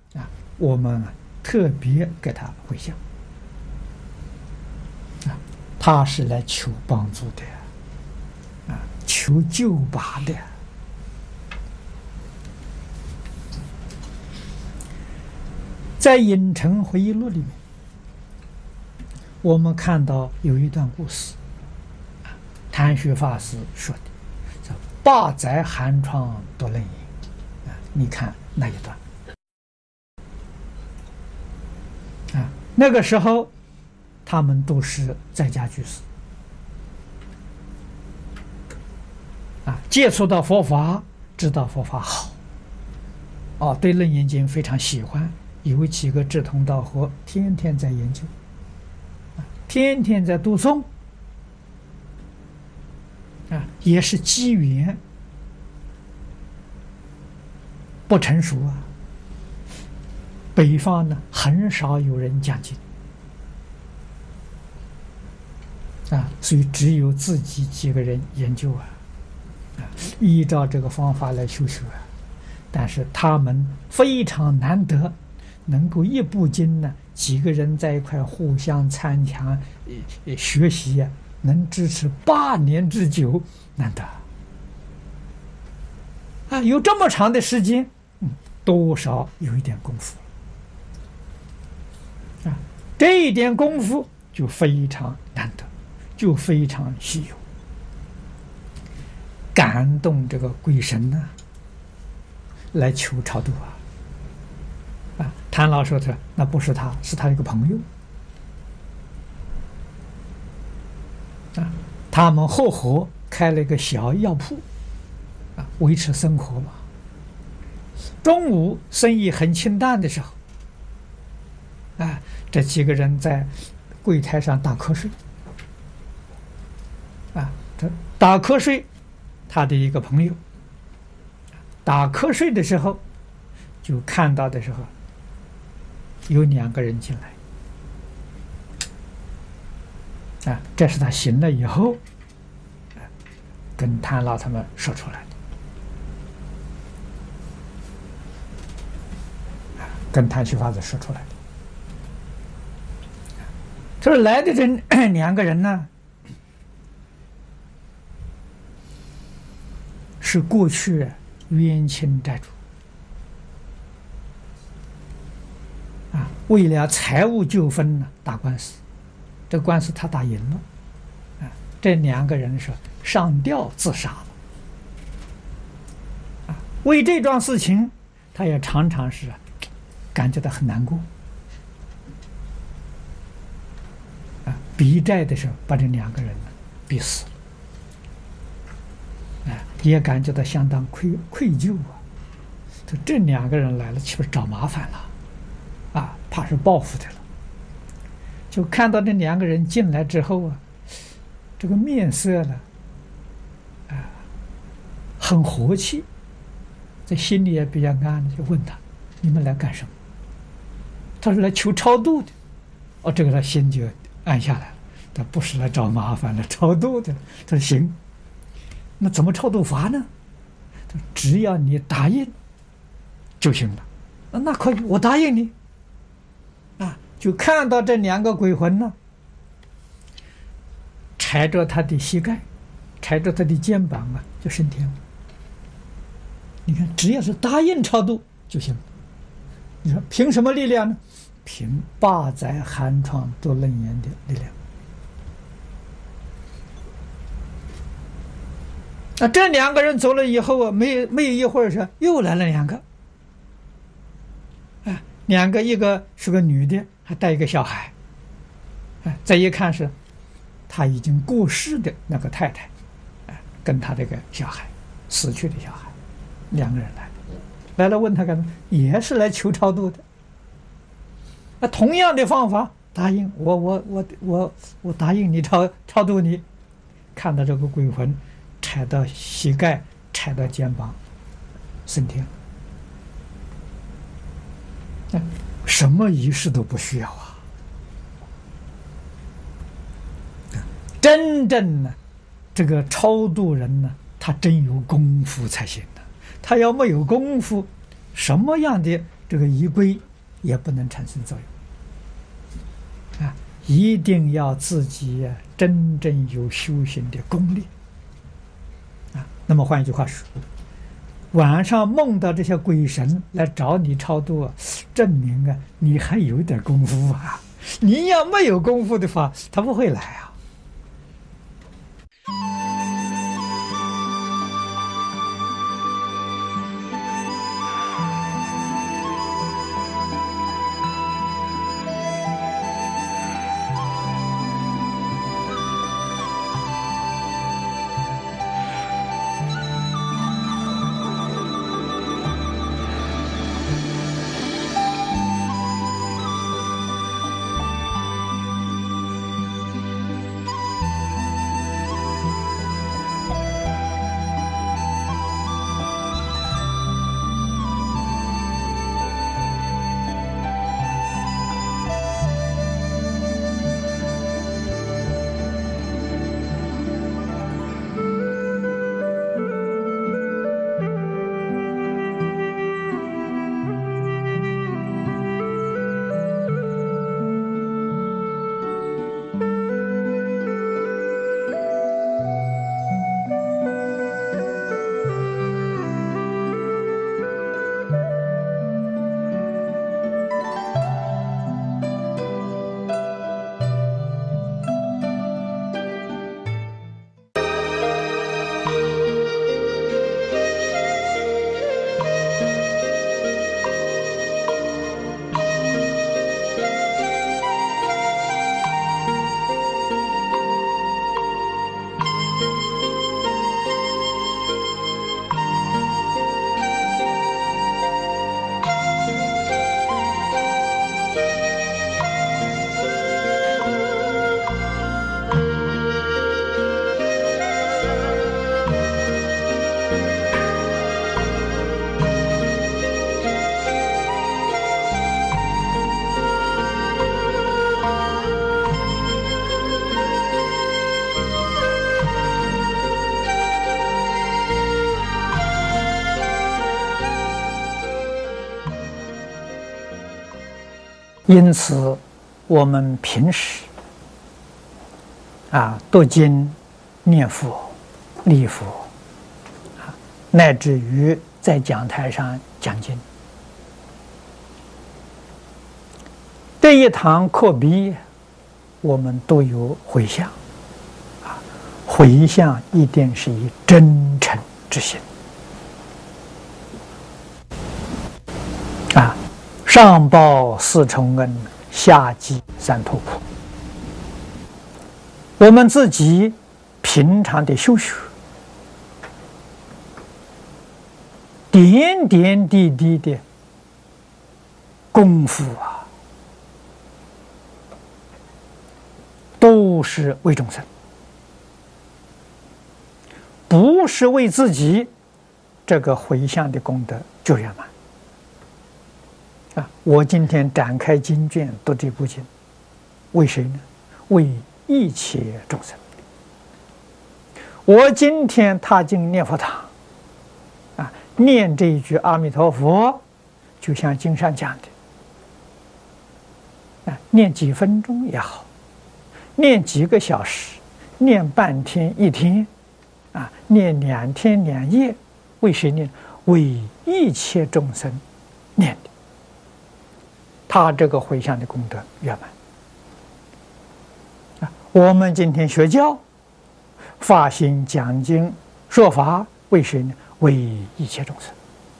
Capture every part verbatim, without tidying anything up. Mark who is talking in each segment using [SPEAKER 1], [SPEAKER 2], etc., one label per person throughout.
[SPEAKER 1] 啊，我们啊特别给他回向啊，他是来求帮助的啊，求救拔的。在《影城回忆录》里面，我们看到有一段故事，谭旭法师说的，叫“八载寒窗多冷饮”啊，你看那一段啊，那个时候他们都是在家居士啊，接触到佛法，知道佛法好，哦，对《楞严经》非常喜欢，有几个志同道合，天天在研究，啊，天天在读诵，啊，也是机缘不成熟啊。北方呢，很少有人讲经啊，所以只有自己几个人研究啊，啊，依照这个方法来修学啊。但是他们非常难得，能够一部经呢，几个人在一块互相参强，呃，学习啊，能支持八年之久，难得啊！有这么长的时间，嗯，多少有一点功夫啊，这一点功夫就非常难得，就非常稀有，感动这个鬼神呢，来求超度啊！啊，谭老说的那不是他，是他一个朋友啊，他们合伙开了一个小药铺啊，维持生活嘛。中午生意很清淡的时候，啊，这几个人在柜台上打瞌睡啊，这打瞌睡，他的一个朋友打瞌睡的时候，就看到的时候，有两个人进来，啊，这是他醒了以后，啊，跟谭老他们说出来的，啊，跟谭旭法子说出来的。这来的这两个人呢，是过去冤亲债主啊，为了财务纠纷呢打官司，这个官司他打赢了啊，这两个人是上吊自杀了啊。为这桩事情，他也常常是感觉到很难过啊。逼债的时候，把这两个人呢逼死了。也感觉到相当愧愧疚啊！这这两个人来了，岂不是找麻烦了？啊，怕是报复的了。就看到这两个人进来之后啊，这个面色呢，啊，很和气，这心里也比较安，就问他：“你们来干什么？”他说：“来求超度的。”哦，这个他心就安下来了。他不是来找麻烦，来超度的。他说：“行。”那怎么超度法呢？只要你答应就行了。那可以，我答应你。啊，就看到这两个鬼魂呢，踩着他的膝盖，踩着他的肩膀啊，就升天了。你看，只要是答应超度就行了。你说凭什么力量呢？凭八载寒窗多楞严的力量。那这两个人走了以后啊，没没有一会儿是又来了两个，哎，两个一个是个女的，还带一个小孩，哎，再一看是他已经过世的那个太太，哎，跟他这个小孩死去的小孩，两个人来了，来了问他干什么？也是来求超度的。那同样的方法，答应我，我我我我答应你超超度你，看到这个鬼魂。踩到膝盖，踩到肩膀，升天。什么仪式都不需要啊！真正呢，这个超度人呢，他真有功夫才行的。他要没有功夫，什么样的这个仪规也不能产生作用啊！一定要自己真正有修行的功力啊。那么换一句话说，晚上梦到这些鬼神来找你超度，证明啊你还有点功夫啊。你要没有功夫的话，他不会来啊。因此，我们平时啊读经、念佛、礼佛，啊，乃至于在讲台上讲经，这一堂课毕，我们都有回向，啊，回向一定是以真诚之心，啊。上报四重恩，下济三途苦。我们自己平常的修学，点点滴滴的功夫啊，都是为众生，不是为自己，这个回向的功德就圆满。啊！我今天展开经卷读这部经，为谁呢？为一切众生。我今天踏进念佛堂，啊，念这一句阿弥陀佛，就像经上讲的，啊，念几分钟也好，念几个小时，念半天一天，啊，念两天两夜，为谁念？为一切众生念的。他这个回向的功德圆满啊！我们今天学教、发心讲经、说法，为谁呢？为一切众生。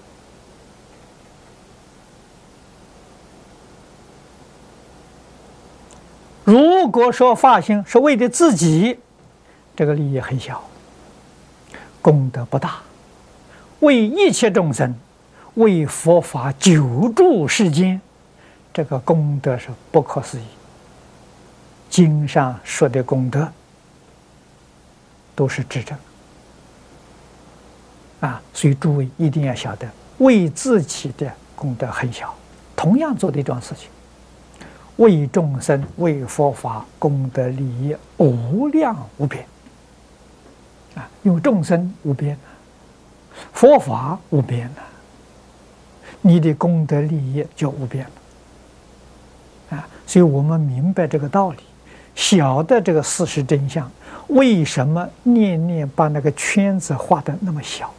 [SPEAKER 1] 如果说发心是为了自己，这个利益很小，功德不大。为一切众生，为佛法久住世间。这个功德是不可思议，经上说的功德都是至真啊！所以诸位一定要晓得，为自己的功德很小，同样做的一桩事情，为众生、为佛法功德利益无量无边啊！因为众生无边，佛法无边啊！ 你的功德利益就无边了啊！所以我们明白这个道理，晓得这个事实真相，为什么念念把那个圈子画得那么小？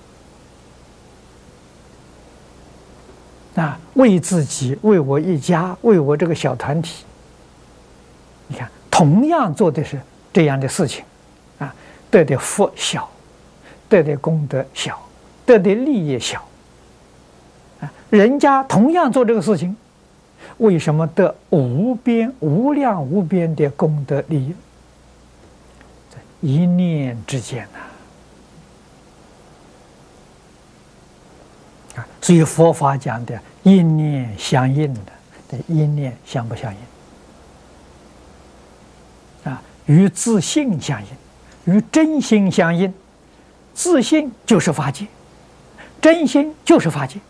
[SPEAKER 1] 啊，为自己，为我一家，为我这个小团体。你看，同样做的是这样的事情，啊，得的福小，得的功德小，得的利益小。啊，人家同样做这个事情，为什么得无边、无量无边的功德利益？在一念之间呐！啊，所以佛法讲的一念相应的，这一念相不相应？啊，与自性相应，与真心相应。自性就是法界，真心就是法界。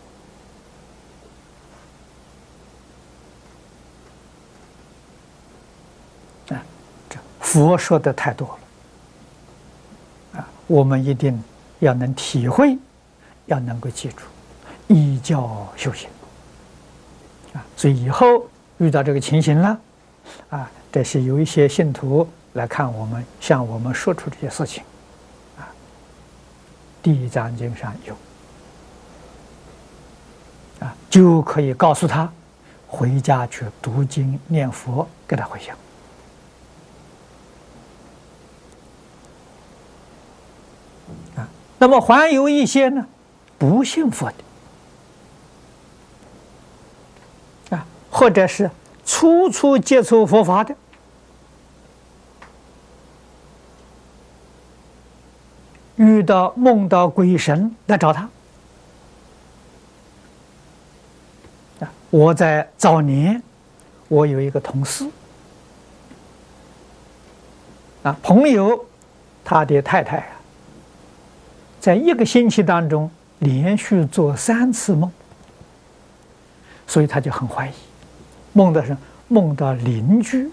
[SPEAKER 1] 啊，这佛说的太多了。啊，我们一定要能体会，要能够记住，依教修行。啊，所以以后遇到这个情形了，啊，这是有一些信徒来看我们，向我们说出这些事情，啊，《地藏经》上有，啊，就可以告诉他，回家去读经念佛，给他回向。啊，那么还有一些呢，不信佛的，啊，或者是初初接触佛法的，遇到梦到鬼神来找他。啊，我在早年，我有一个同事，啊，朋友，他的太太啊，在一个星期当中连续做三次梦，所以他就很怀疑，梦的是梦到邻居，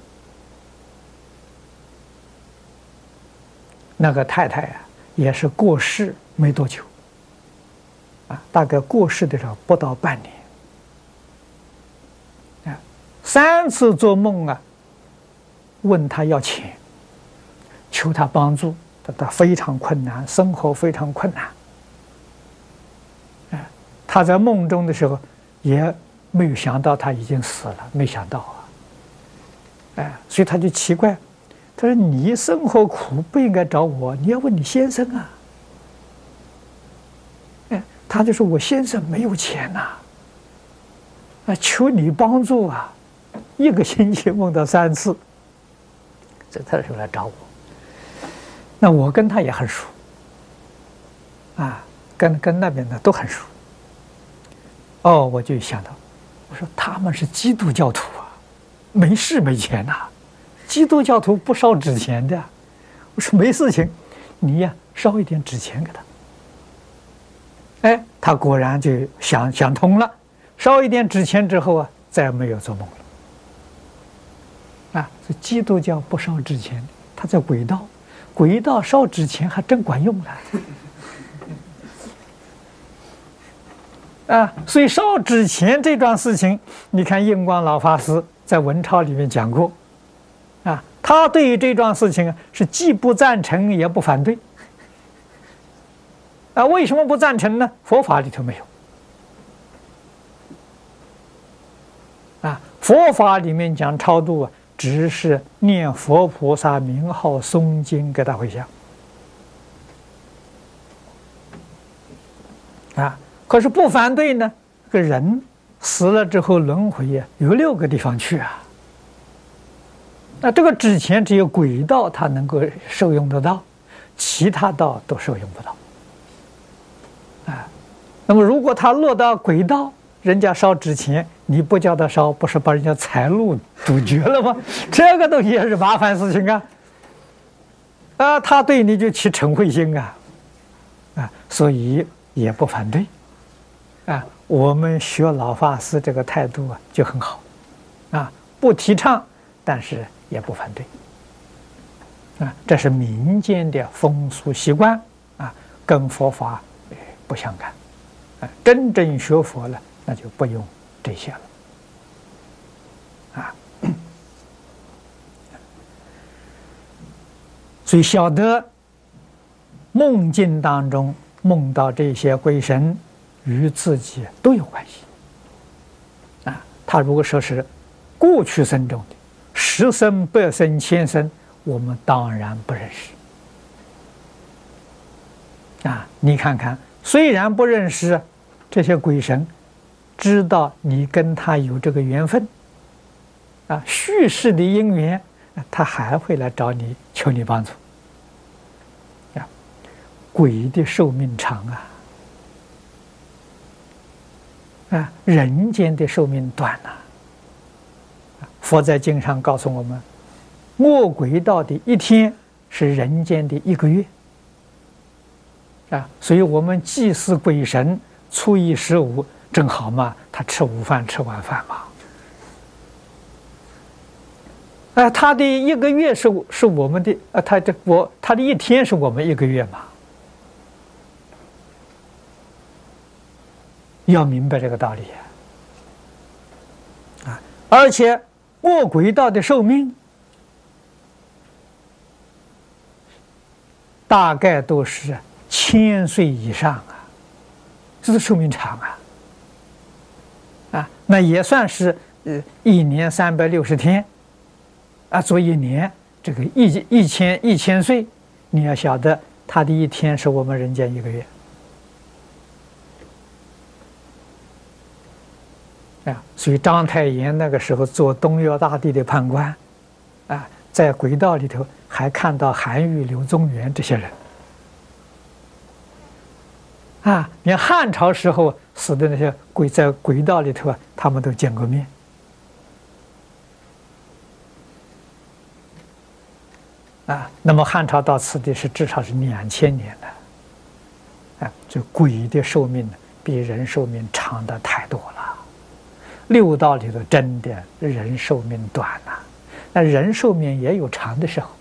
[SPEAKER 1] 那个太太啊，也是过世没多久，啊，大概过世的时候不到半年，啊，三次做梦啊，问他要钱，求他帮助，他他非常困难，生活非常困难，啊，他在梦中的时候也没有想到他已经死了，没想到啊，哎，所以他就奇怪。他说：“你生活苦，不应该找我，你要问你先生啊。”哎，他就说：“我先生没有钱呐，啊，求你帮助啊！一个星期梦到三次，这他就来找我。那我跟他也很熟，啊，跟跟那边的都很熟。哦，我就想到，我说他们是基督教徒啊，没事没钱呐。”基督教徒不烧纸钱的，我说没事情，你呀烧一点纸钱给他。哎，他果然就想想通了，烧一点纸钱之后啊，再也没有做梦了。啊，这基督教不烧纸钱，他在鬼道，鬼道烧纸钱还真管用了。啊，所以烧纸钱这桩事情，你看印光老法师在文钞里面讲过。啊，他对于这桩事情啊，是既不赞成也不反对。啊，为什么不赞成呢？佛法里头没有。啊，佛法里面讲超度啊，只是念佛菩萨名号、诵经给他回向。啊，可是不反对呢，这个人死了之后轮回呀，有六个地方去啊。那这个纸钱只有鬼道它能够受用得到，其他道都受用不到。啊，那么如果他落到鬼道，人家烧纸钱，你不叫他烧，不是把人家财路堵绝了吗？这个东西也是麻烦事情啊！啊，他对你就起嗔恚心啊，啊，所以也不反对。啊，我们学老法师这个态度啊就很好，啊，不提倡，但是也不反对，啊，这是民间的风俗习惯啊，跟佛法不相干， 啊，真正学佛了，那就不用这些了。啊，所以晓得梦境当中梦到这些鬼神与自己都有关系。啊，他如果说是过去生中的十生、百生、千生，我们当然不认识。啊，你看看，虽然不认识这些鬼神，知道你跟他有这个缘分，啊，续世的因缘，他还会来找你求你帮助。啊，鬼的寿命长啊，啊，人间的寿命短呐。佛在经上告诉我们，饿鬼道的一天是人间的一个月。啊，所以我们祭祀鬼神，初一十五正好嘛，他吃午饭吃晚饭嘛。啊，他的一个月是是我们的，啊，他的我他的一天是我们一个月嘛。要明白这个道理啊！啊，而且饿鬼道的寿命大概都是千岁以上啊，这是寿命长啊！啊，那也算是呃一年三百六十天啊，做一年这个一一千一千岁，你要晓得他的一天是我们人间一个月啊。所以章太炎那个时候做东岳大帝的判官啊，在鬼道里头还看到韩愈、柳宗元这些人。啊，连汉朝时候死的那些鬼在鬼道里头啊，他们都见过面。啊，那么汉朝到此地是至少是两千年的，啊，这鬼的寿命呢，比人寿命长的太多了。六道里头真的人寿命短呐，那人寿命也有长的时候。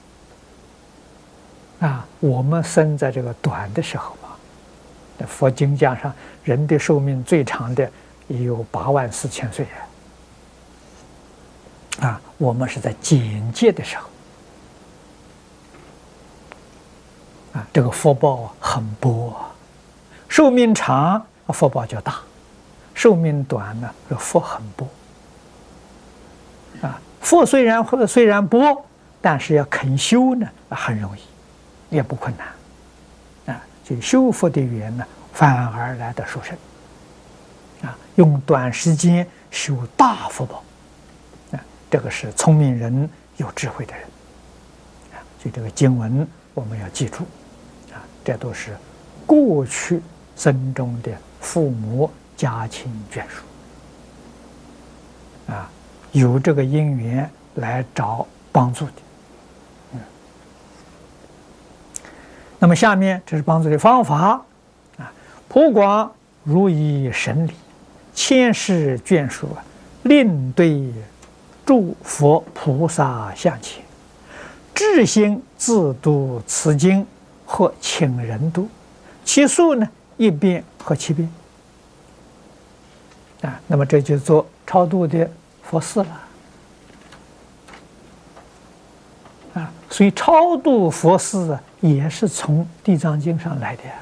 [SPEAKER 1] 啊，我们生在这个短的时候。佛经讲上，人的寿命最长的也有八万四千岁啊！我们是在简介的时候啊，这个福报很薄，寿命长福报就大，寿命短呢，这福很薄啊。福虽然虽然薄，但是要肯修呢，很容易，也不困难。就修福的缘呢，反而来得殊胜啊！用短时间修大福报啊，这个是聪明人、有智慧的人啊。所以这个经文我们要记住啊，这都是过去生中的父母家亲眷属啊，有这个因缘来找帮助的。那么下面这是帮助的方法啊，普广如以神理，千世眷属啊，令对诸佛菩萨像前，至心自读此经，或请人读，其数呢一遍或七遍啊。那么这就做超度的佛事了啊。所以超度佛事啊，也是从《地藏经》上来的呀。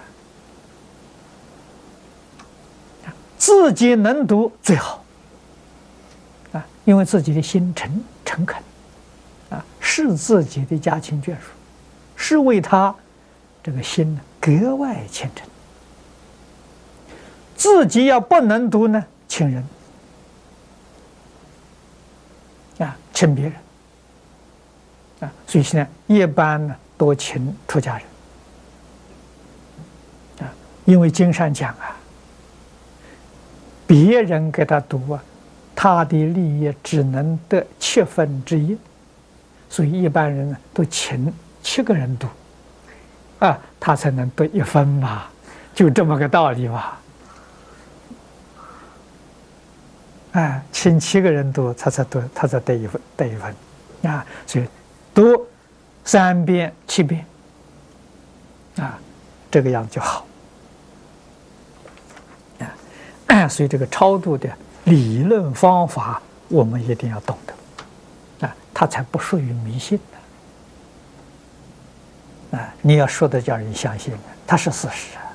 [SPEAKER 1] 自己能读最好啊，因为自己的心诚诚恳啊，是自己的家亲眷属，是为他这个心呢格外虔诚。自己要不能读呢，请人啊，请别人啊，所以现在一般呢多请出家人啊，因为经上讲啊，别人给他读啊，他的利益只能得七分之一，所以一般人呢都请七个人读啊，他才能得一分嘛，就这么个道理吧。哎，请七个人读，他才得，他才得一分，得一分啊。所以读三遍、七遍啊，这个样就好啊。 啊，所以这个超度的理论方法，我们一定要懂得，啊，它才不属于迷信的，啊，你要说的叫人相信，它是事实啊。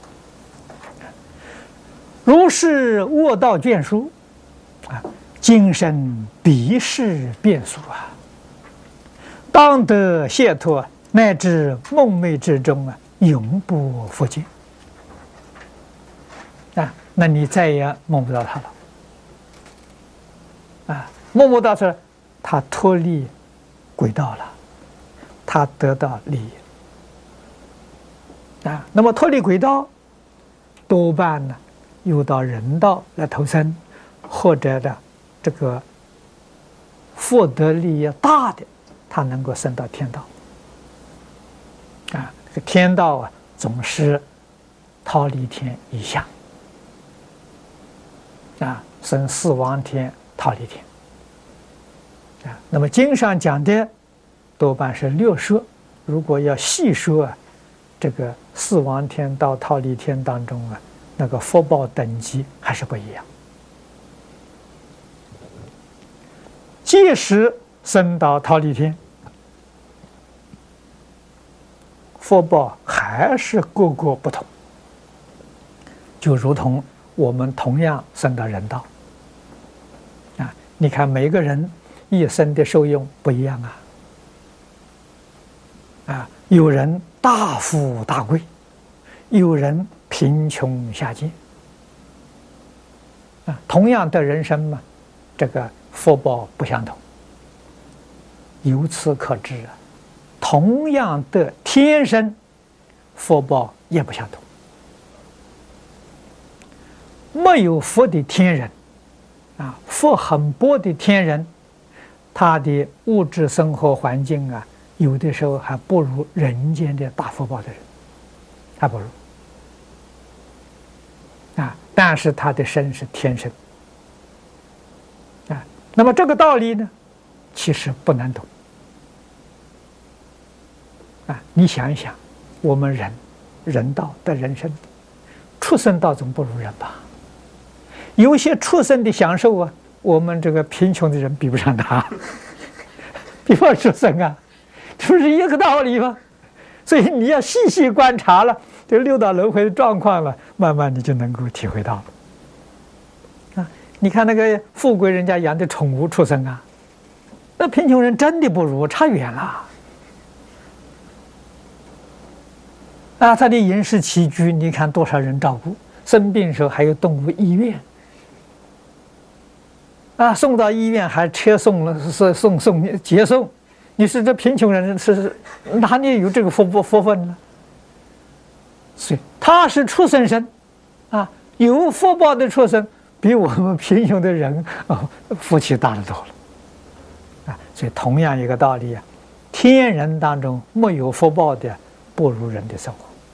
[SPEAKER 1] 如是卧道眷属，啊，今生必是变数啊，当得解脱，乃至梦寐之中啊，永不复见。啊，那你再也梦不到他了。啊，梦不到他，他脱离轨道了，他得到利益。啊，那么脱离轨道，多半呢，又到人道来投生，或者的这个福德利益大的，他能够升到天道。啊，这个天道啊，总是忉利天以下。啊，升四王天、忉利天。啊，那么经上讲的多半是六摄，如果要细说啊，这个四王天到忉利天当中啊，那个福报等级还是不一样。即使升到忉利天，福报还是各个不同，就如同我们同样升到人道啊，你看每个人一生的受用不一样啊，啊，有人大富大贵，有人贫穷下贱，啊，同样的人生嘛，这个福报不相同。由此可知啊，同样的天生，福报也不相同。没有福的天人，啊，福很薄的天人，他的物质生活环境啊，有的时候还不如人间的大福报的人，还不如。啊，但是他的生是天生。啊，那么这个道理呢，其实不难懂。啊，你想一想，我们人，人道的人生，畜生道总不如人吧？有些畜生的享受啊，我们这个贫穷的人比不上他，比不上畜生啊，这不是一个道理吗？所以你要细细观察了这六道轮回的状况了，慢慢你就能够体会到了。啊，你看那个富贵人家养的宠物畜生啊，那贫穷人真的不如，差远了。啊，他的饮食起居，你看多少人照顾，生病的时候还有动物医院。啊，送到医院还车送了，是送送接送，你是这贫穷人是哪里有这个福福福分呢？所以他是畜生身，啊，有福报的畜生比我们贫穷的人啊福气大得多了，啊，所以同样一个道理啊，天人当中没有福报的不如人的生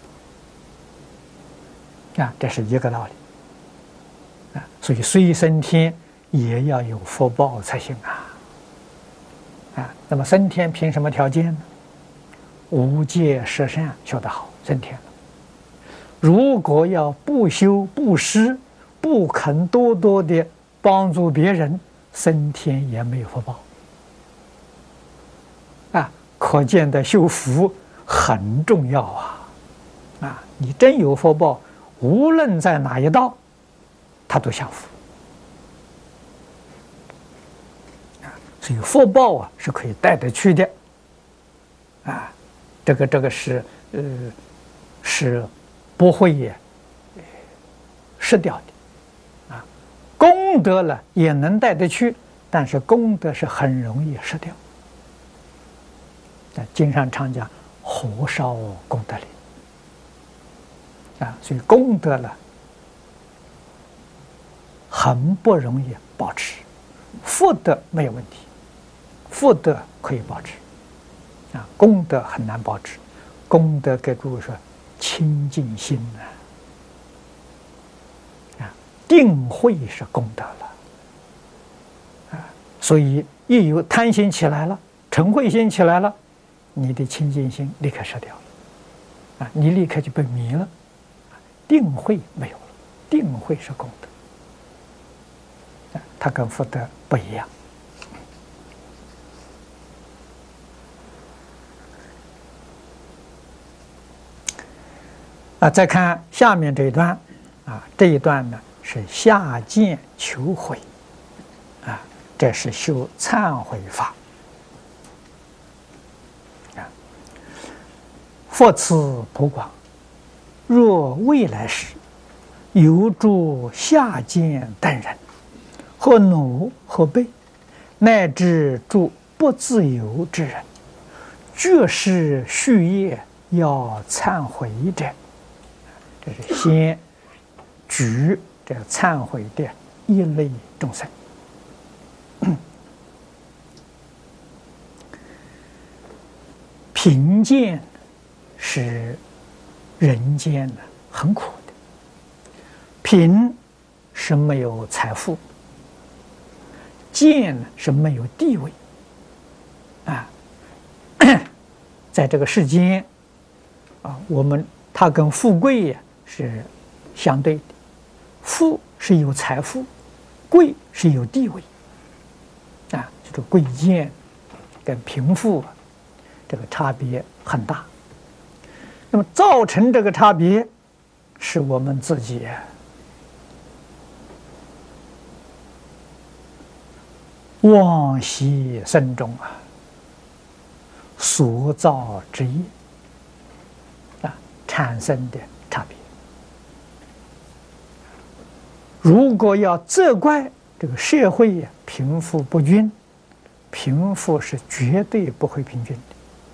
[SPEAKER 1] 活，啊，这是一个道理，啊，所以虽升天。也要有福报才行啊！啊，那么升天凭什么条件呢？无戒十善修得好，升天了。如果要不修不施，不肯多多的帮助别人，升天也没有福报。啊，可见的修福很重要啊！啊，你真有福报，无论在哪一道，他都享福。所以福报啊是可以带得去的，啊，这个这个是呃是不会也失掉的，啊，功德了也能带得去，但是功德是很容易失掉。啊，经上常讲火烧功德林，啊，所以功德了很不容易保持，福德没有问题。福德可以保持，啊，功德很难保持。功德给诸位说，清净心啊，啊，定慧是功德了，啊，所以一有贪心起来了，嗔恚心起来了，你的清净心立刻失掉了，啊，你立刻就被迷了，定慧没有了，定慧是功德。 他跟福德不一样。啊，再看下面这一段，啊，这一段呢是下贱求悔，啊，这是修忏悔法。啊，佛慈普广，若未来时，有诸下贱等人，或奴或婢，乃至诸不自由之人，绝世续业要忏悔者。这是先举这个忏悔的一类众生。贫贱是人间的很苦的，贫是没有财富，贱是没有地位啊。在这个世间啊，我们它跟富贵呀是相对的，富是有财富，贵是有地位啊，就是贵贱跟贫富这个差别很大。那么造成这个差别，是我们自己往昔生中啊所造之业啊产生的差别。如果要责怪这个社会呀贫富不均，贫富是绝对不会平均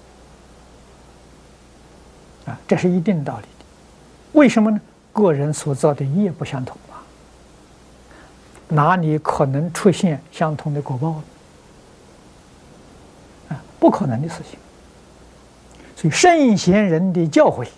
[SPEAKER 1] 的啊，这是一定道理的。为什么呢？个人所造的业不相同啊，哪里可能出现相同的果报呢？啊，不可能的事情。所以圣贤人的教诲，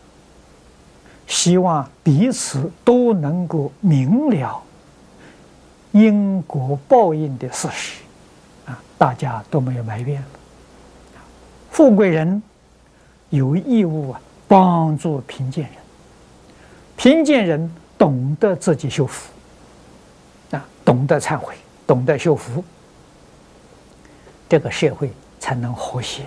[SPEAKER 1] 希望彼此都能够明了因果报应的事实，啊，大家都没有埋怨。富贵人有义务啊帮助贫贱人，贫贱人懂得自己修福，啊，懂得忏悔，懂得修福，这个社会才能和谐。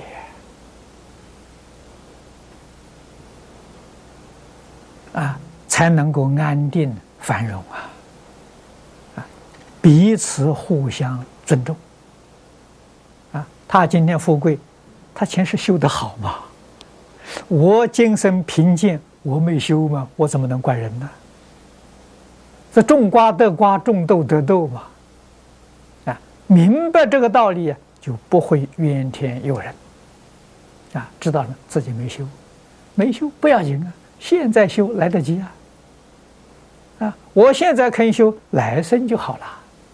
[SPEAKER 1] 啊，才能够安定繁荣啊！啊，彼此互相尊重。啊，他今天富贵，他前世修得好嘛？我今生贫贱，我没修嘛，我怎么能怪人呢？这种瓜得瓜，种豆得豆嘛。啊，明白这个道理啊，就不会怨天尤人。啊，知道了自己没修，没修不要紧啊。现在修来得及啊！啊，我现在肯修，来生就好了。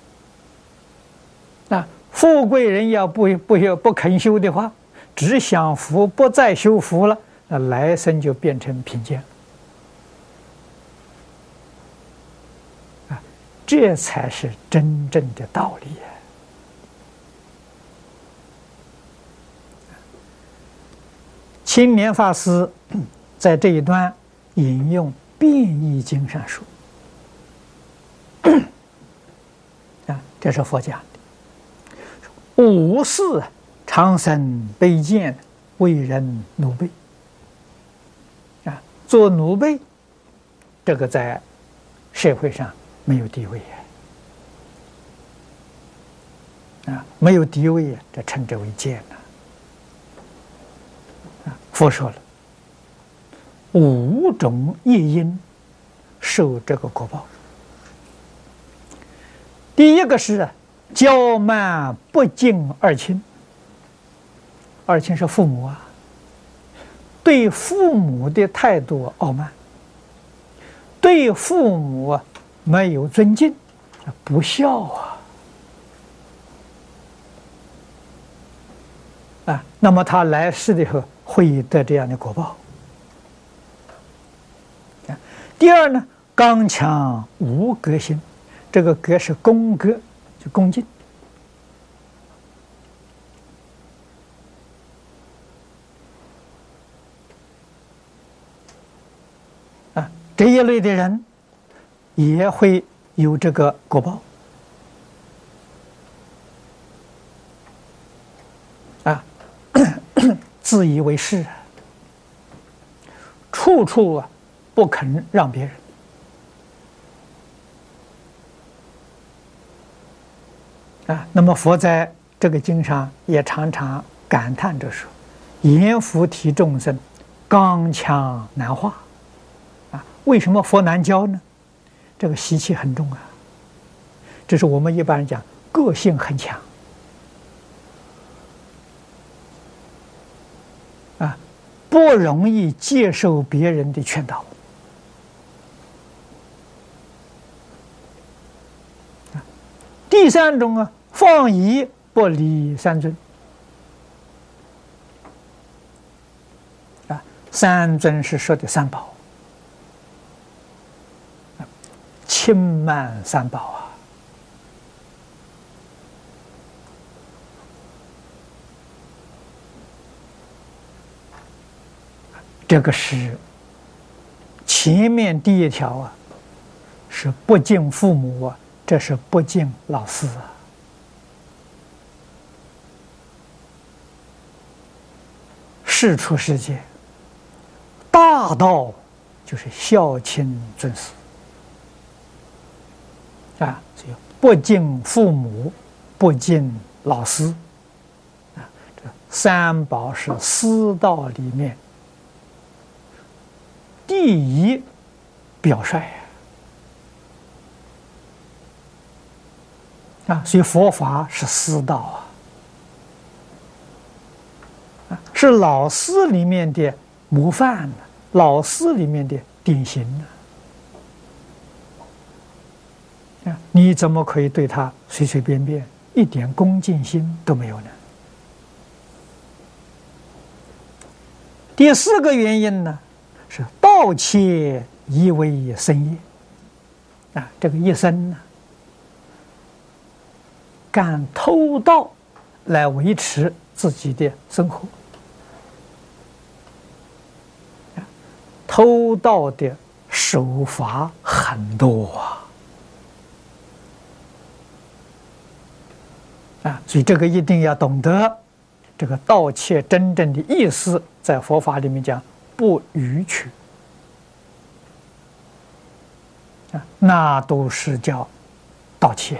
[SPEAKER 1] 啊，富贵人要不不修不肯修的话，只享福不再修福了，那来生就变成贫贱。啊，这才是真正的道理。青莲法师在这一段引用《变异经》上说，啊，这是佛讲的，五事常生卑贱，为人奴婢。啊，做奴婢，这个在社会上没有地位呀，啊，没有地位呀，这称之为贱呐。啊，佛说了。五种业因受这个果报。第一个是骄慢不敬二亲，二亲是父母啊，对父母的态度傲慢，对父母没有尊敬，不孝啊啊，那么他来世的时候会得这样的果报。第二呢，刚强无格心，这个格是恭格，就恭敬。啊，这一类的人也会有这个果报。 自以为是，处处啊不肯让别人。啊，那么佛在这个经上也常常感叹着说：“阎浮提众生，刚强难化。”啊，为什么佛难教呢？这个习气很重啊。这是我们一般人讲，个性很强。啊，不容易接受别人的劝导。啊，第三种啊，放逸不理三尊。啊，三尊是说的三宝，轻慢三宝啊。这个是前面第一条啊，是不敬父母啊，这是不敬老师啊。世出世间，大道就是孝亲尊师啊，所以不敬父母，不敬老师啊，这三宝是师道里面第一表率啊，所以佛法是师道啊，啊是老师里面的模范，老师里面的典型啊，啊，你怎么可以对他随随便便，一点恭敬心都没有呢？第四个原因呢？是盗窃以为生业啊，这个一生呢，干偷盗来维持自己的生活，啊，偷盗的手法很多啊，啊，所以这个一定要懂得，这个盗窃真正的意思，在佛法里面讲。不逾矩啊，那都是叫盗窃。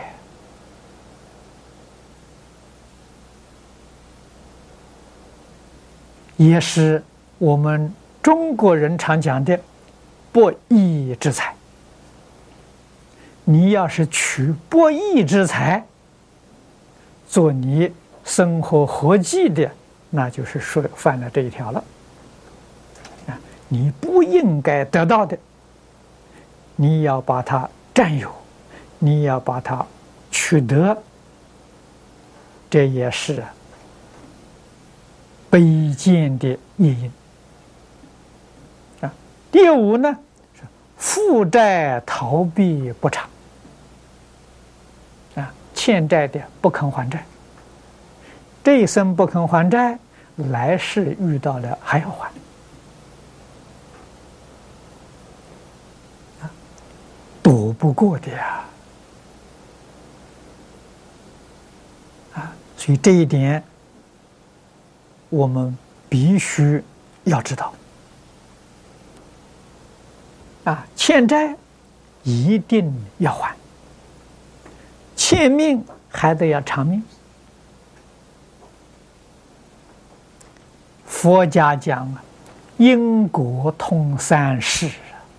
[SPEAKER 1] 也是我们中国人常讲的不义之财。你要是取不义之财做你生活活计的，那就是说犯了这一条了。你不应该得到的，你要把它占有，你要把它取得，这也是卑贱的业因啊。第五呢，是负债逃避不偿啊，欠债的不肯还债，这一生不肯还债，来世遇到了还要还。躲不过的呀，啊，所以这一点我们必须要知道，啊，欠债一定要还，欠命还得要偿命。佛家讲啊，因果通三世。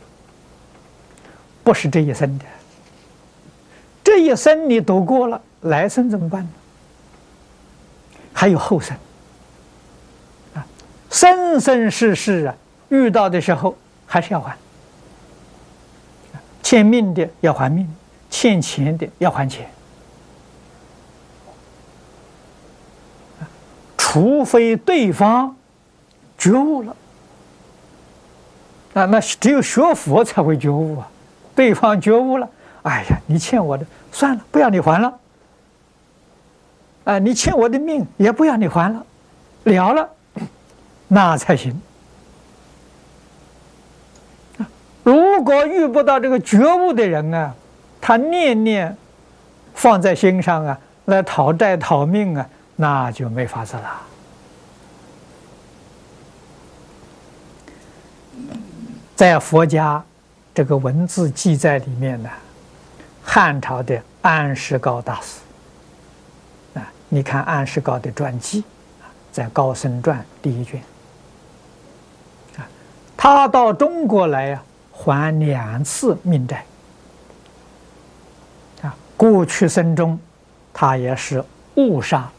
[SPEAKER 1] 不是这一生的，这一生你躲过了，来生怎么办呢？还有后生啊，生生世世啊，遇到的时候还是要还，欠命的要还命，欠钱的要还钱，除非对方觉悟了啊，那只有学佛才会觉悟啊。对方觉悟了，哎呀，你欠我的，算了，不要你还了。啊，你欠我的命，也不要你还了，了了，那才行。如果遇不到这个觉悟的人啊，他念念放在心上啊，来讨债讨命啊，那就没法子了。 在佛家这个文字记载里面呢，汉朝的安世高大师啊，你看安世高的传记，在《高僧传》第一卷啊，他到中国来呀、啊，还两次命债啊。过去生中，他也是误杀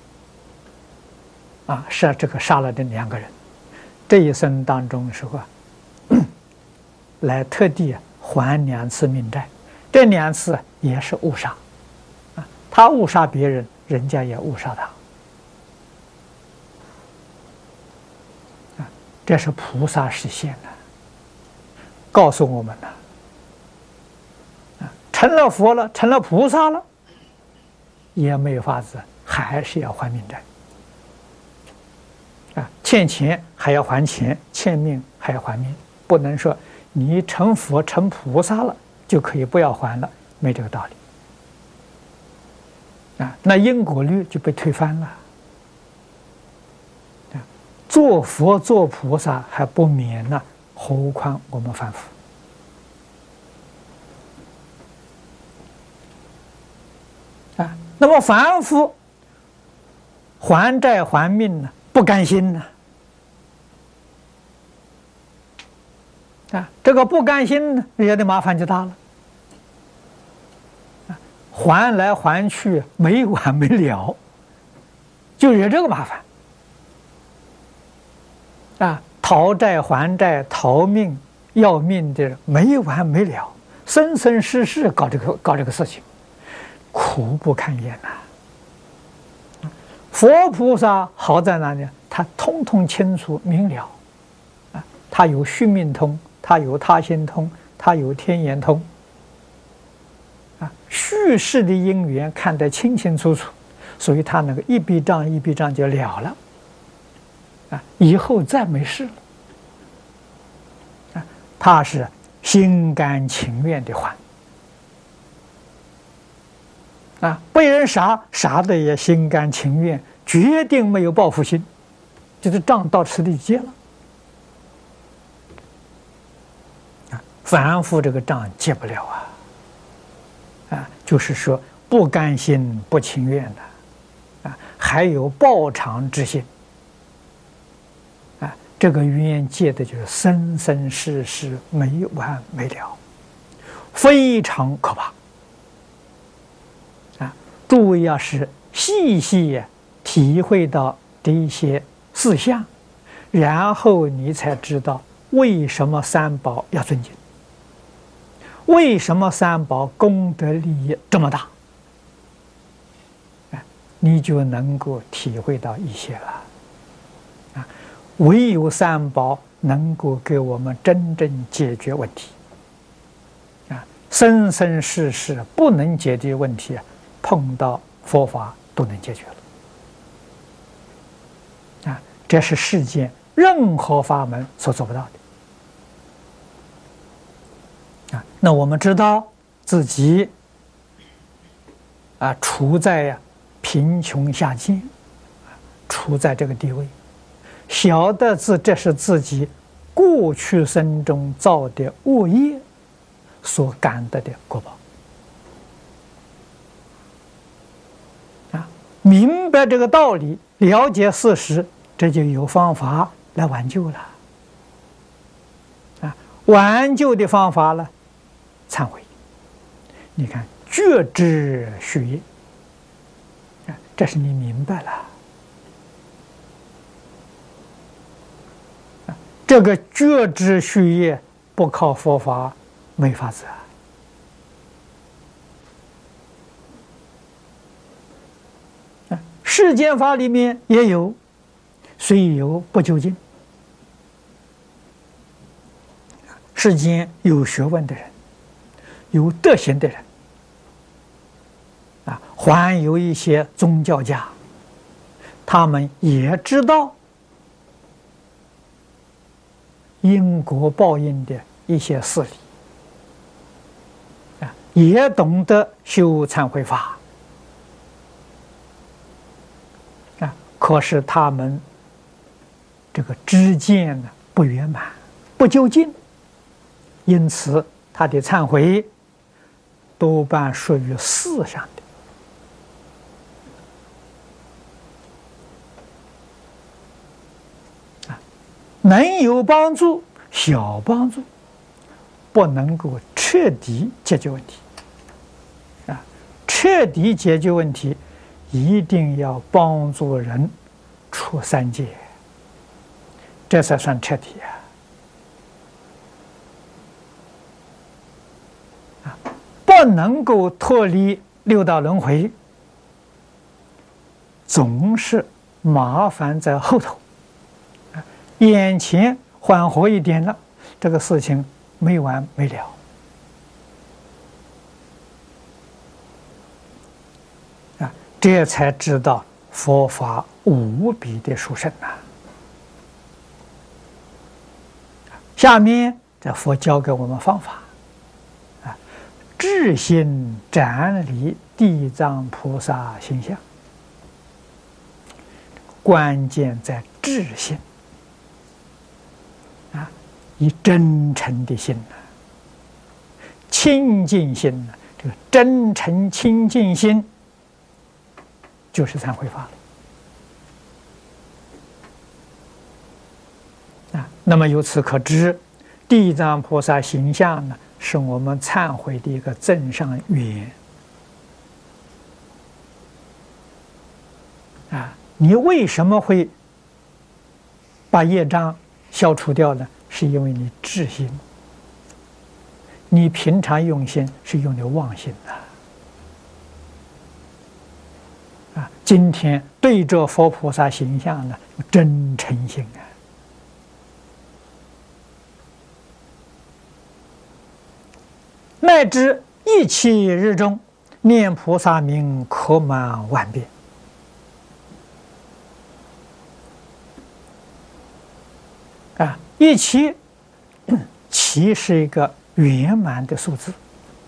[SPEAKER 1] 啊，是这个杀了这两个人。这一生当中的时候啊，来特地还两次命债，这两次也是误杀啊。他误杀别人，人家也误杀他啊。这是菩萨实现的，告诉我们了啊，成了佛了，成了菩萨了，也没有法子，还是要还命债啊。欠钱还要还钱，欠命还要还命，不能说你成佛成菩萨了就可以不要还了，没这个道理啊。那因果律就被推翻了啊。做佛做菩萨还不免呢，何况我们凡夫啊？那么凡夫还债还命呢，不甘心呢啊，这个不甘心呢，惹的麻烦就大了啊，还来还去没完没了，就惹这个麻烦啊，讨债还债，逃命要命的没完没了，生生世世搞这个搞这个事情，苦不堪言呐、啊。佛菩萨好在哪里？他通通清楚明了啊，他有须命通，他有他心通，他有天眼通啊，叙事的因缘看得清清楚楚，所以他那个一笔账一笔账就了了啊，以后再没事了啊，他是心甘情愿的还啊，被人杀杀的也心甘情愿，决定没有报复心，就是账到此地结了啊。凡夫这个账结不了啊，啊，就是说不甘心不情愿的啊，还有报偿之心啊，这个冤结的就是生生世世没完没了，非常可怕。诸位要是细细体会到这一些事项，然后你才知道为什么三宝要尊敬，为什么三宝功德利益这么大，你就能够体会到一些了啊。唯有三宝能够给我们真正解决问题啊，生生世世不能解决问题，碰到佛法都能解决了啊！这是世间任何法门所做不到的啊！那我们知道自己啊处在呀、啊、贫穷下贱，处在这个地位，晓得自这是自己过去生中造的恶业所感得的果报。明白这个道理，了解事实，这就有方法来挽救了啊！挽救的方法呢，忏悔。你看，觉知续业啊，这是你明白了啊。这个觉知续业不靠佛法没法子啊。世间法里面也有，虽有不究竟。世间有学问的人，有德行的人，啊，还有一些宗教家，他们也知道因果报应的一些事理，啊，也懂得修忏悔法。可是他们这个知见呢不圆满，不究竟， 因此他的忏悔多半属于事上的，啊，能有帮助，小帮助，不能够彻底解决问题。啊，彻底解决问题，一定要帮助人出三界，这才算彻底啊！啊，不能够脱离六道轮回，总是麻烦在后头。啊，眼前缓和一点了，这个事情没完没了。啊，这才知道佛法无比的殊胜呐！下面这佛教给我们方法，啊，至心瞻礼地藏菩萨形象，关键在至心啊，以真诚的心呐，清净心呐，这个真诚清净心就是忏悔法了。啊，那么由此可知，地藏菩萨形象呢，是我们忏悔的一个增上缘。啊，你为什么会把业障消除掉呢？是因为你至心，你平常用心是用的妄心的。啊，今天对着佛菩萨形象呢，真诚心啊。乃至一切日中念菩萨名，可满万遍。啊，一七，七是一个圆满的数字。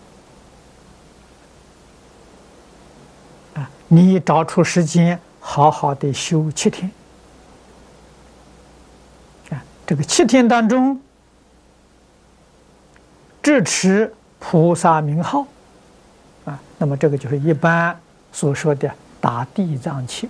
[SPEAKER 1] 啊，你找出时间，好好的修七天。啊，这个七天当中，智持菩萨名号，啊，那么这个就是一般所说的打地藏七，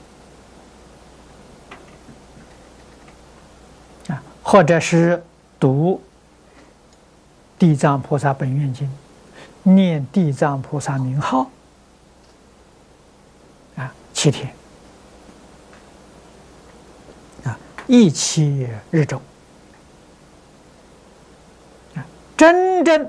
[SPEAKER 1] 啊，或者是读地藏菩萨本愿经，念地藏菩萨名号，啊，七天，啊，一七日中，啊，真正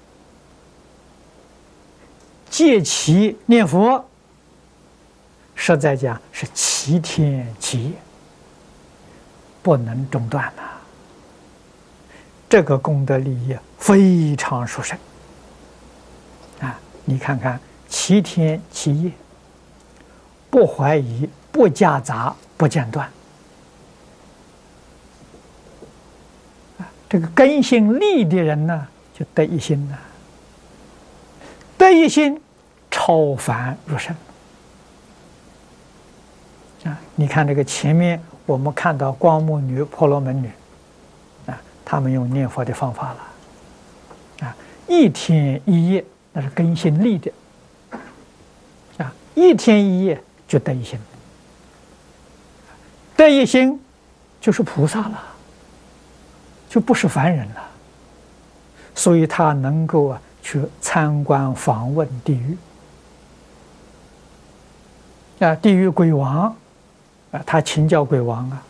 [SPEAKER 1] 戒其念佛，实在讲是七天七夜，不能中断呐。这个功德利益非常殊胜啊！你看看，七天七夜，不怀疑，不夹杂，不间断啊！这个根性利的人呢，就得一心呐。得一心，超凡入圣啊！你看这个前面我们看到光目女、婆罗门女啊，他们用念佛的方法了啊，一天一夜那是根性利的啊，一天一夜就得一心，得一心就是菩萨了，就不是凡人了，所以他能够啊。去参观访问地狱啊，地狱鬼王啊，他请教鬼王啊，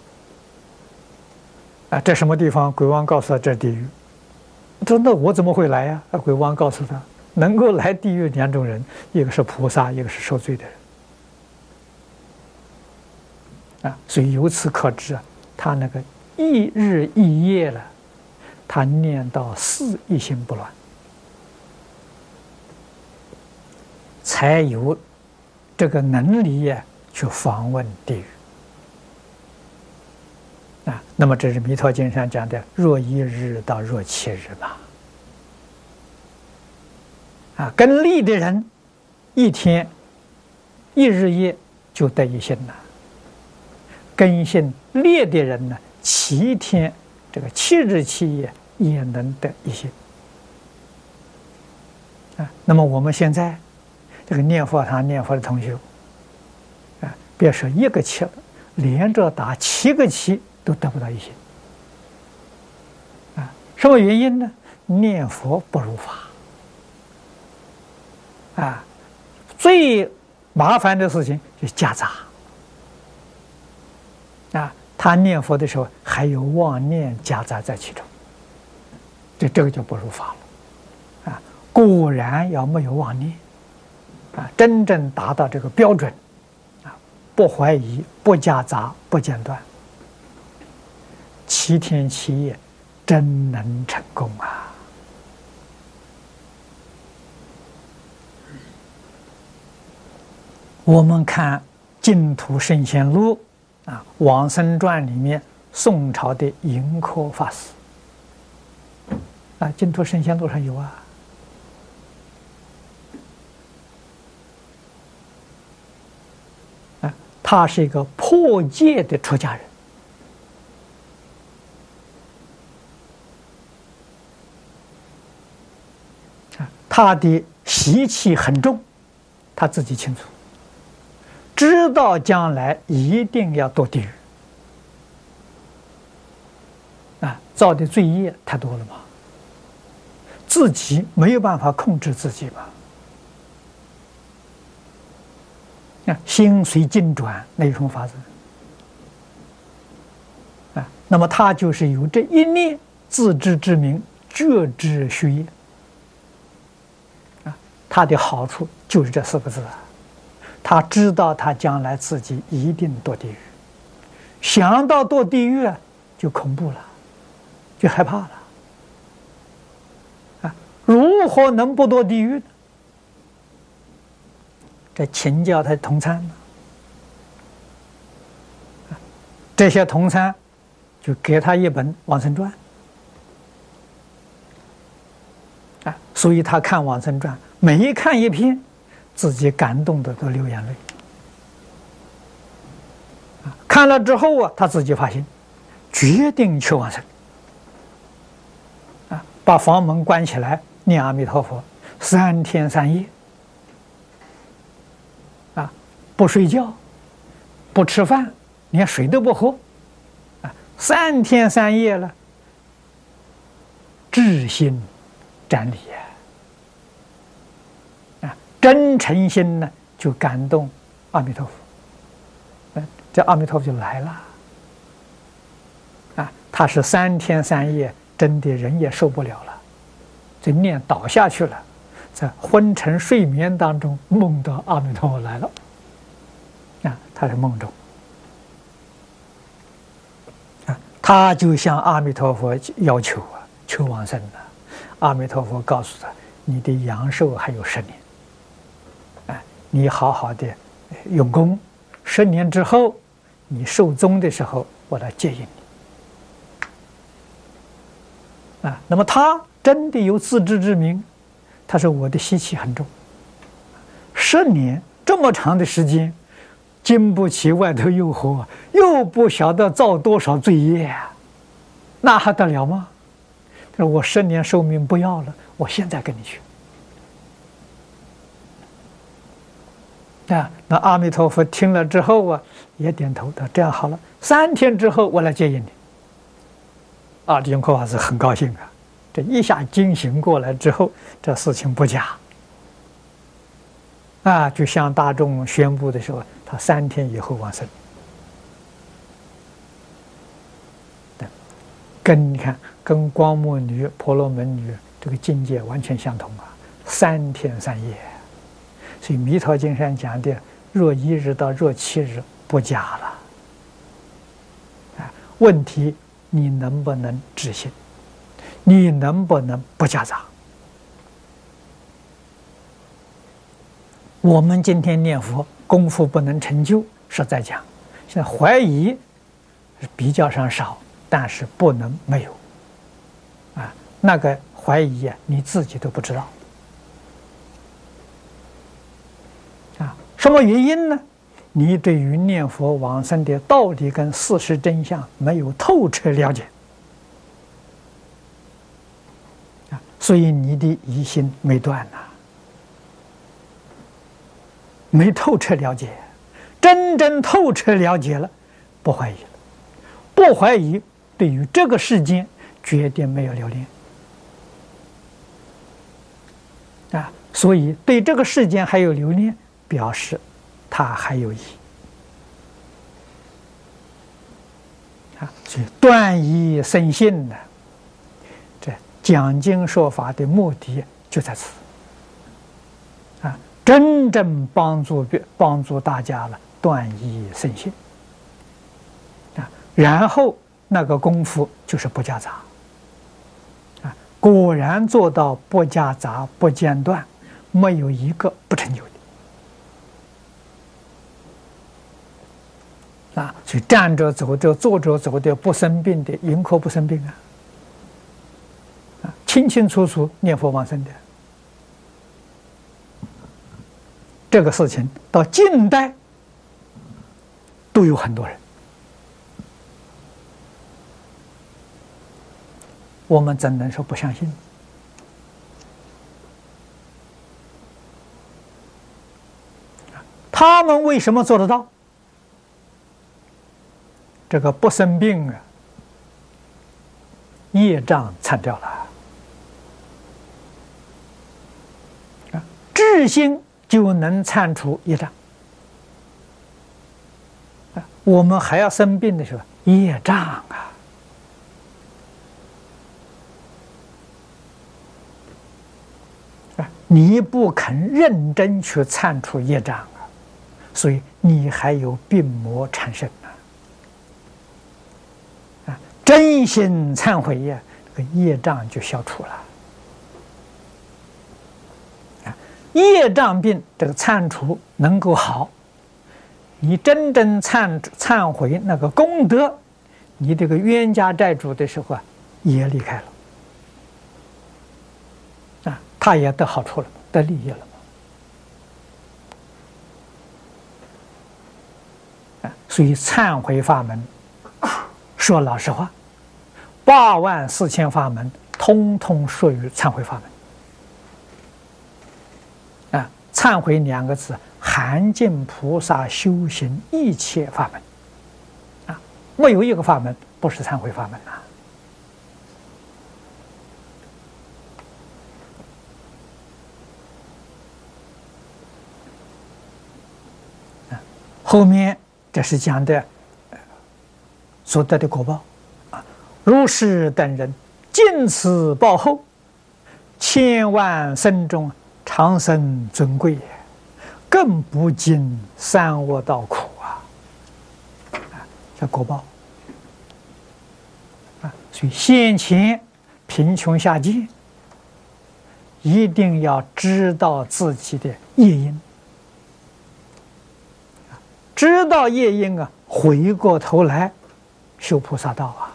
[SPEAKER 1] 啊，这什么地方？鬼王告诉他这是地狱。他说：“那我怎么会来呀？”啊，鬼王告诉他，能够来地狱两种人，一个是菩萨，一个是受罪的人啊。所以由此可知啊，他那个一日一夜了，他念到四一心不乱。才有这个能力呀，去访问地狱啊。那么这是《弥陀经》上讲的“若一日到若七日”嘛。啊，跟利的人，一天一日夜就得一心了；根性劣的人呢，七天这个七日七夜也能得一心。啊，那么我们现在这个念佛堂念佛的同学，啊，别说一个气了，连着打七个气都得不到一心。啊，什么原因呢？念佛不如法。啊，最麻烦的事情就是夹杂。啊，他念佛的时候还有妄念夹杂在其中，这这个就不如法了。啊，果然要没有妄念，啊，真正达到这个标准，啊，不怀疑、不夹杂、不间断，七天七夜真能成功啊！我们看《净土圣贤录》啊，《往生传》里面宋朝的盈科法师啊，《净土圣贤录》上有啊。啊，他是一个破戒的出家人。啊，他的习气很重，他自己清楚。知道将来一定要堕地狱，啊，造的罪业太多了嘛，自己没有办法控制自己嘛，啊，心随境转，那有什么法子？啊，那么他就是有这一念自知之明，觉知虚业，啊，他的好处就是这四个字啊。他知道他将来自己一定堕地狱，想到堕地狱啊，就恐怖了，就害怕了。啊，如何能不堕地狱呢？这请教他的同参呢，这些同参就给他一本《往生传》啊，所以他看《往生传》，每看一篇，自己感动的都流眼泪。啊，看了之后啊，他自己发心，决定去往生。啊，把房门关起来，念阿弥陀佛三天三夜。啊，不睡觉，不吃饭，连水都不喝。啊，三天三夜了，至心瞻礼啊。真诚心呢，就感动阿弥陀佛，这阿弥陀佛就来了。啊，他是三天三夜，真的人也受不了了，这念倒下去了，在昏沉睡眠当中梦到阿弥陀佛来了。啊，他是梦中，啊，他就向阿弥陀佛要求啊，求往生了。阿弥陀佛告诉他，你的阳寿还有十年。你好好的用功，十年之后，你寿终的时候，我来接引你。啊，那么他真的有自知之明，他说我的习气很重，十年这么长的时间，经不起外头诱惑，又不晓得造多少罪业，那还得了吗？他说我十年寿命不要了，我现在跟你去。啊，那阿弥陀佛听了之后啊，也点头的，这样好了，三天之后我来接引你。啊，净空法师很高兴啊，这一下惊醒过来之后，这事情不假。啊，就向大众宣布的时候，他三天以后往生。跟你看，跟光目女、婆罗门女这个境界完全相同啊，三天三夜。所以《弥陀经》上讲的“若一日到若七日”不假了。啊，问题你能不能知心？你能不能不夹杂？我们今天念佛功夫不能成就，实在讲，现在怀疑是比较上少，但是不能没有。啊，那个怀疑啊，你自己都不知道。什么原因呢？你对于念佛往生的道理跟事实真相没有透彻了解， 所以你的疑心没断呐、没透彻了解。真正透彻了解了，不怀疑了，不怀疑，对于这个世间决定没有留恋啊。所以对这个世间还有留恋，表示他还有疑啊。所以断疑生信呢，这讲经说法的目的就在此啊，真正帮助帮助大家了。断疑生信啊，然后那个功夫就是不夹杂啊，果然做到不夹杂、不间断，没有一个不成就的啊。所以站着走着、坐着走的不生病的，迎可不生病啊，啊，清清楚楚念佛往生的。这个事情到近代都有很多人，我们怎能说不相信？他们为什么做得到？这个不生病啊，业障参掉了啊，智心就能参除业障。我们还要生病的时候，业障啊！啊，你不肯认真去参除业障啊，所以你还有病魔缠身啊！啊，真心忏悔呀，这个业障就消除了。啊，业障病这个忏除能够好。你真正忏忏悔那个功德，你这个冤家债主的时候啊，也离开了，啊，他也得好处了，得利益了嘛。啊，所以忏悔法门，说老实话，八万四千法门，通通属于忏悔法门。啊，忏悔两个字。含尽菩萨修行一切法门，啊，没有一个法门不是忏悔法门呐、啊。啊，后面这是讲的所得的果报啊，如是等人尽此报后，千万生中长生尊贵也。更不经三恶道苦啊！啊，这果报啊，所以先前贫穷下贱，一定要知道自己的业因，知道业因啊，回过头来修菩萨道啊！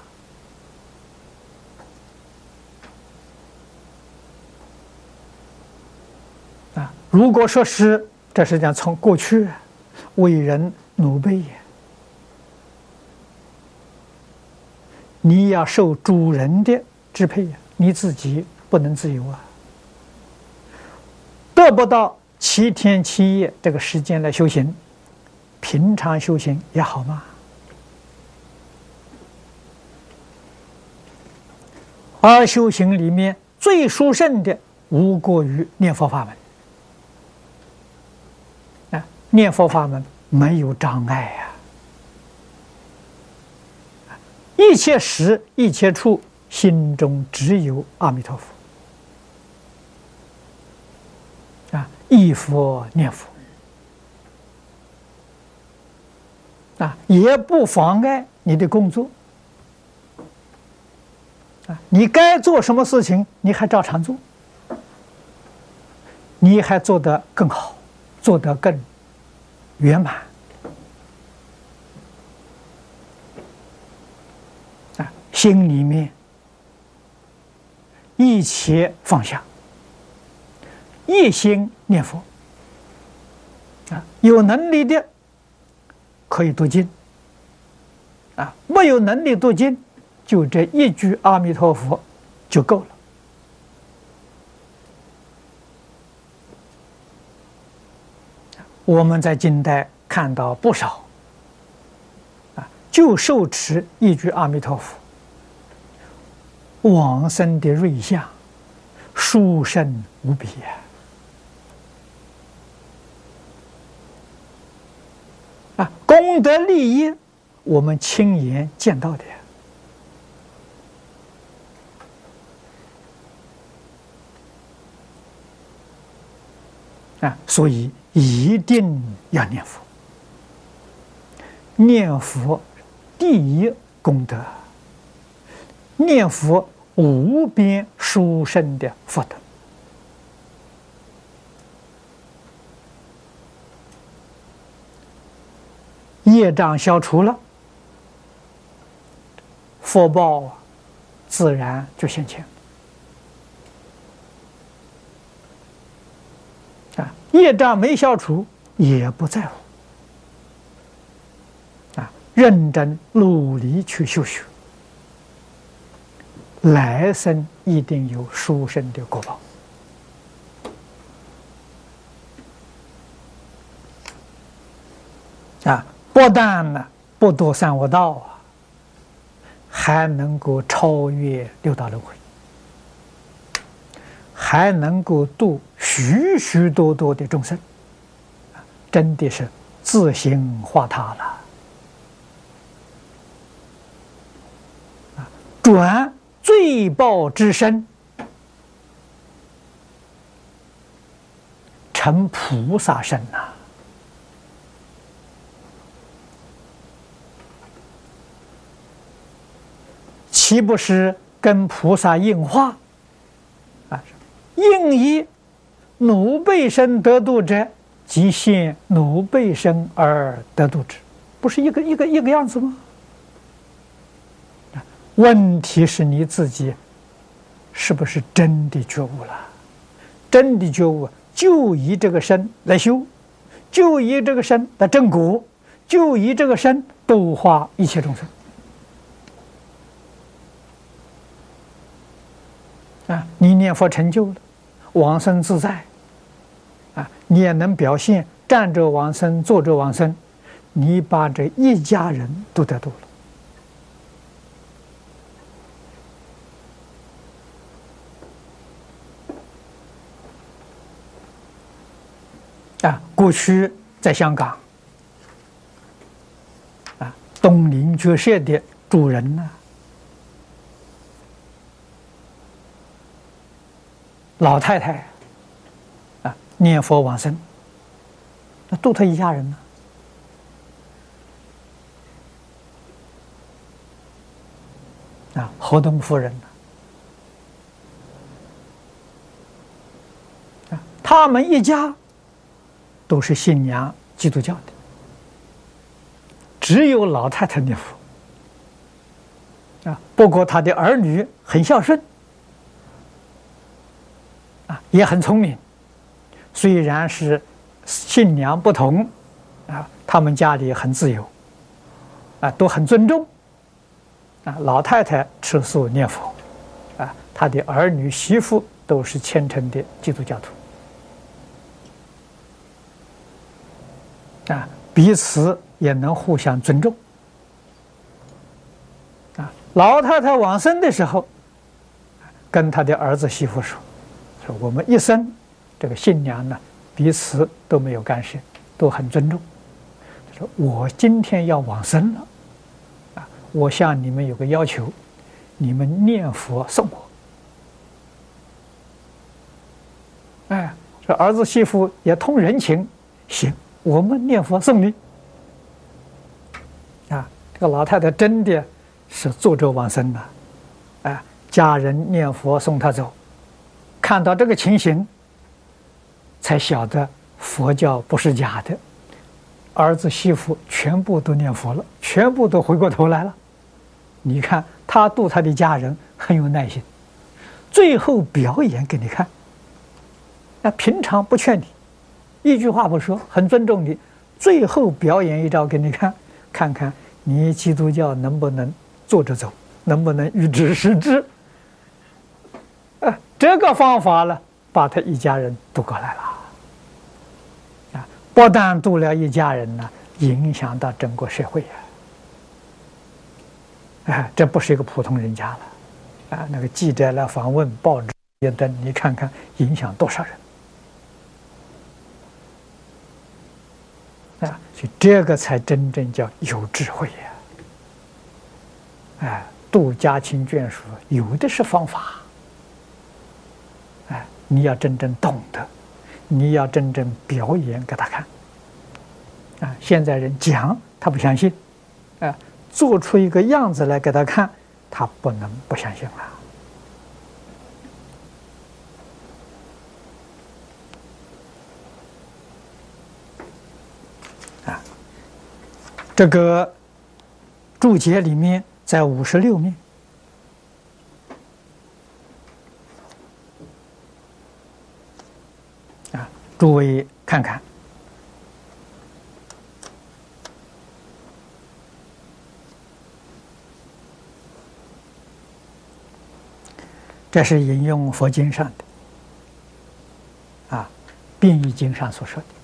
[SPEAKER 1] 啊，如果说是。这是讲从过去为人奴婢，你要受主人的支配，你自己不能自由啊！得不到七天七夜这个时间来修行，平常修行也好嘛。而修行里面最殊胜的，无过于念佛法门。念佛法门没有障碍呀、啊，一切时一切处，心中只有阿弥陀佛啊，忆佛念佛啊，也不妨碍你的工作啊，你该做什么事情，你还照常做，你还做得更好，做得更圆满啊，心里面一切放下，一心念佛啊，有能力的可以读经啊，没有能力读经，就这一句阿弥陀佛就够了我们在近代看到不少啊，就受持一句阿弥陀佛，往生的瑞相，殊胜无比呀！啊，功德利益，我们亲眼见到的呀。啊，所以一定要念佛。念佛第一功德，念佛无边殊胜的福德。业障消除了，福报自然就现前。啊，业障没消除也不在乎。啊，认真努力去修学，来生一定有殊胜的果报。啊，不但呢不堕三恶道啊，还能够超越六道轮回，还能够度许许多多的众生，真的是自行化他了。啊，转罪报之身，成菩萨身呐、啊。岂不是跟菩萨应化？啊，应以奴辈身得度者，即现奴辈身而得度之，不是一个一个一个样子吗？问题是你自己是不是真的觉悟了？真的觉悟，就以这个身来修，就以这个身来正果，就以这个身度化一切众生。啊，你念佛成就了，往生自在，啊，你也能表现站着往生，坐着往生，你把这一家人都得度了。啊，过去在香港，啊，东林觉舍的主人呢，老太太啊，念佛往生，那度他一家人呢？啊，河东夫人呢？啊，他们一家都是信仰基督教的，只有老太太念佛。啊，不过他的儿女很孝顺。啊，也很聪明，虽然是信仰不同，啊，他们家里很自由，啊，都很尊重，啊，老太太吃素念佛，啊，他的儿女媳妇都是虔诚的基督教徒，啊，彼此也能互相尊重，啊，老太太往生的时候，跟他的儿子媳妇说。我们一生这个信仰呢，彼此都没有干涉，都很尊重。他说：“我今天要往生了，啊，我向你们有个要求，你们念佛送我。”哎，这儿子媳妇也通人情，行，我们念佛送你。啊，这个老太太真的是作者往生的，哎，家人念佛送她走。看到这个情形，才晓得佛教不是假的，儿子媳妇全部都念佛了，全部都回过头来了。你看他度他的家人很有耐心，最后表演给你看。那平常不劝你，一句话不说，很尊重你，最后表演一招给你看，看看你基督教能不能坐着走，能不能预知时至。这个方法呢，把他一家人渡过来了。啊， 不但度了一家人呢，影响到整个社会呀！哎，这不是一个普通人家了，啊，那个记者来访问，报纸也登，你看看影响多少人啊！所以这个才真正叫有智慧呀！哎，度家亲眷属有的是方法，哎，你要真正懂得，你要真正表演给他看。啊，现在人讲他不相信，啊，做出一个样子来给他看，他不能不相信了。啊，这个注解里面在五十六面，啊，诸位看看。这是引用佛经上的，啊，变异经上所说的。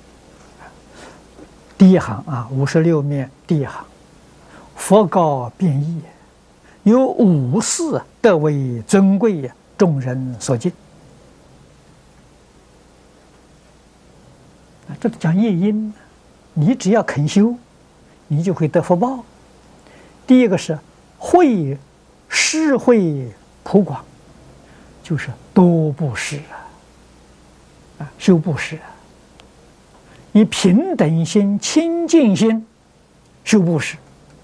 [SPEAKER 1] 第一行啊，五十六面第一行，佛告变异，有五事得为尊贵呀，众人所敬。啊，这讲业因，你只要肯修，你就会得福报。第一个是慧施慧普广。就是多布施啊，啊，修布施啊，以平等心、清净心修布施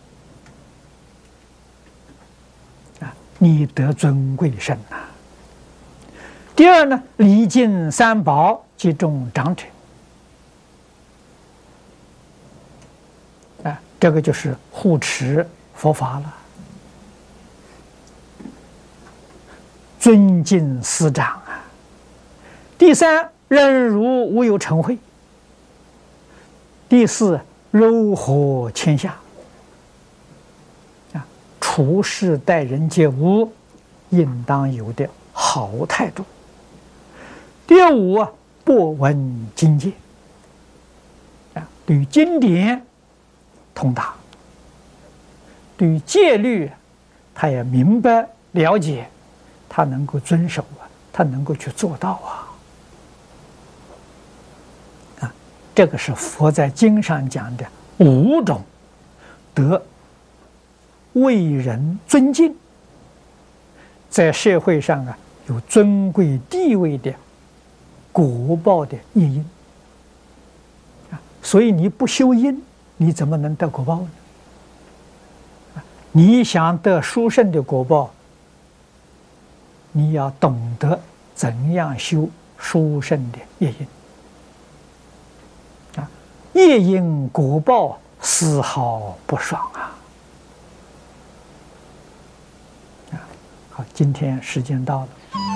[SPEAKER 1] 啊，你得尊贵身呐。第二呢，礼敬三宝及众长者啊，这个就是护持佛法了。尊敬师长啊！第三，忍辱无有嗔恚。第四，柔和谦下啊，处事待人接物，应当有的好态度。第五啊，博闻经戒啊，对于经典通达，对于戒律他也明白了解。他能够遵守啊，他能够去做到啊，啊，这个是佛在经上讲的五种得为人尊敬，在社会上啊有尊贵地位的果报的业因啊，所以你不修因，你怎么能得果报呢？啊，你想得殊胜的果报，你要懂得怎样修殊胜的业因啊，业因果报丝毫不爽啊！啊，好，今天时间到了。